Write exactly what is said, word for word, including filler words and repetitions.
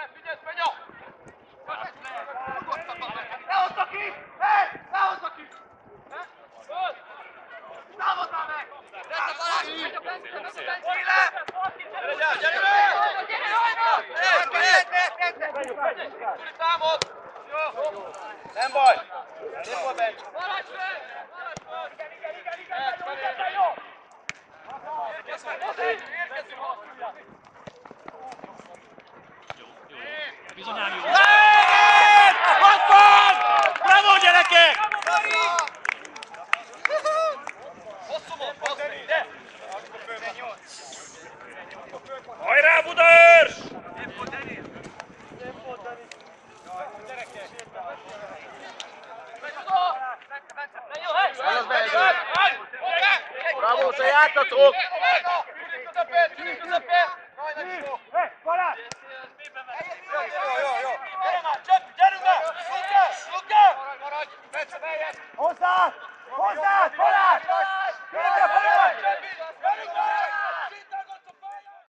Figyelj, Fenya! Ne hozza ki! Hé! Ne hozza ki! Támadnál meg! Gyere, Balázs! Gyere! Gyere, gyere! Gyere, Rajna! Tuli, támad! Jó! Nem baj! Nem baj, benn! Maradj fel! Maradj fel! Igen, igen, igen, igen! Jó, igen, jó! Érkezzünk! Érkezzünk! Bizonyán jó. Ott van! Bravo, gyerekek! Hosszú volt, hosszú, ide! Hajrá, Budaörs! Bravo, se játszatok! Tűnik közepén, tűnik közepén! Rajna nyitó! Balázs! Jó, jó, jó, jó! Gyere már, Csöppi, gyerünk be! Szukja, szukja! Maradj, maradj! Persze, beljebb! Hozzá! Hozzá! Balázs!